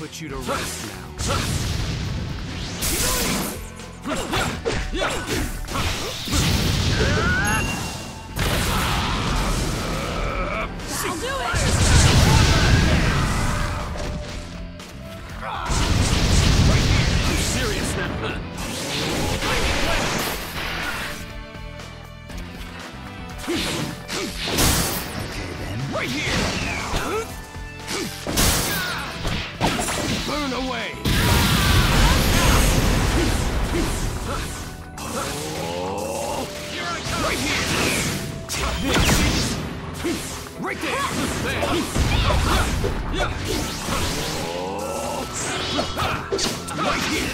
put you to rest now. I'll do it! I'm serious now. Okay then. Right here! Burn away! Here I come! Right here! Right there! There! Right here!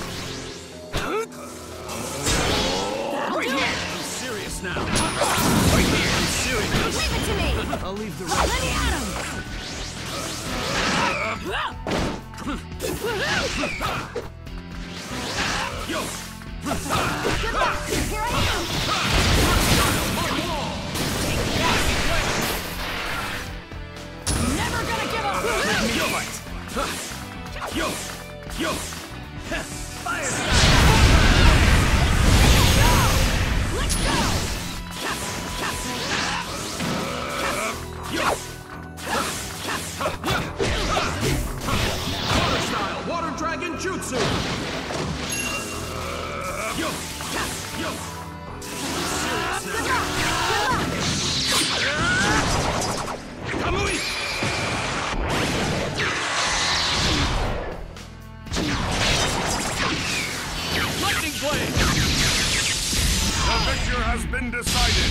Right here! I'm serious now! Right here! I'm serious! Leave it to me! I'll leave the rest. Let me at him! Yo! Good luck! Here I am! Never gonna give up! Yo! Yo! Yo! Fire! Let's go! Yo! Water style! Water dragon jutsu! Yo! Yo! Serious Good now! luck! Kamui! Lightning blade! The victor has been decided.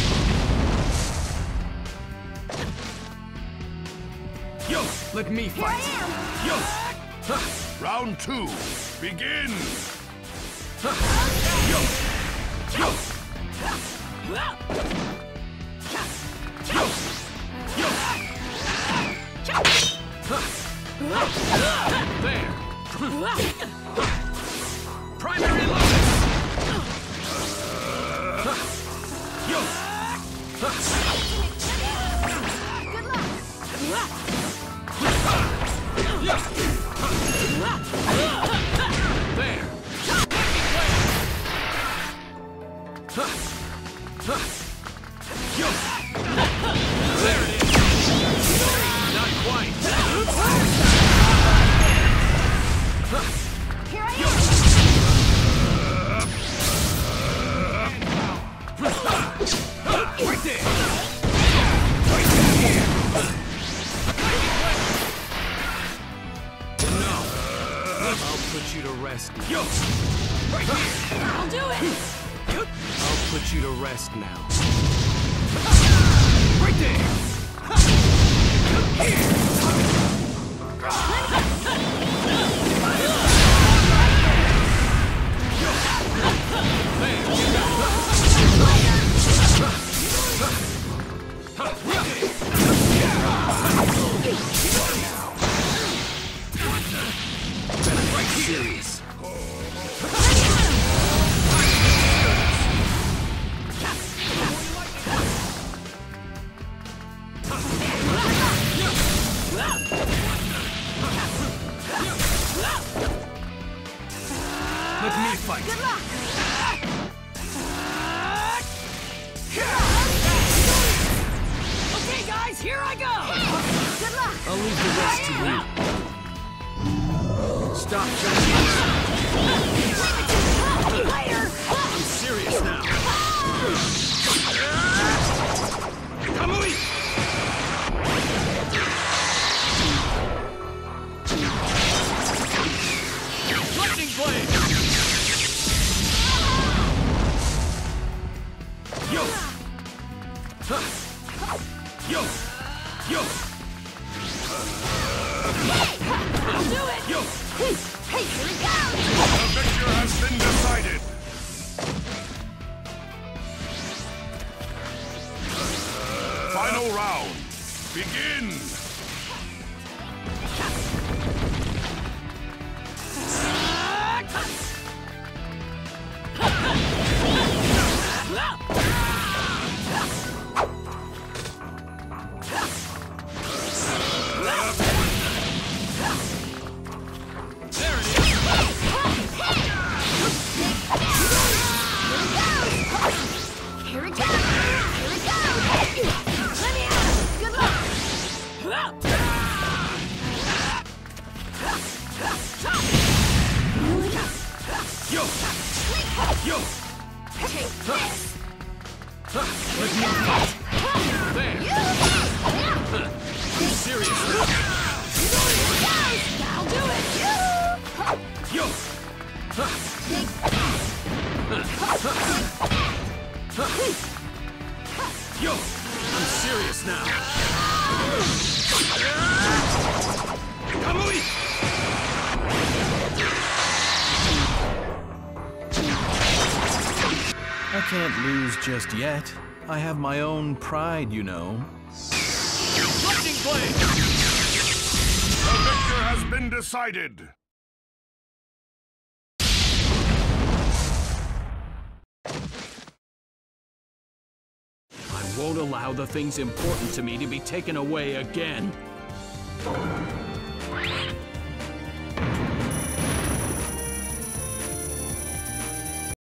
Yo! Let me Here I fight! am! Yo! Round 2, begin. Yo! Yo! Yo! Yo! There! Primary lotus! Yo! Good luck! There! Yo! There it is! Not quite! Here I am! Right there! Right there! No! I'll put you to rest now. Yo! Right here! I'll do it! I'll put you to rest now. Right there! Right serious. Let me fight. Good luck! Okay, guys, here I go! Good luck! I'll leave the rest to you. Stop jumping around. Later! I'm serious now. Kamui! Lightning blade! Yo! Yo! Yo! I'll do it! Yo! Hey, here we go! The victor has been decided. Final round, begin. Yo! Take this! Let me fight! There! You serious now? I'll do it! Yo! Yo! I'm serious now! Kamui! I can't lose just yet. I have my own pride, you know. Lightning Blade! The victor has been decided. I won't allow the things important to me to be taken away again.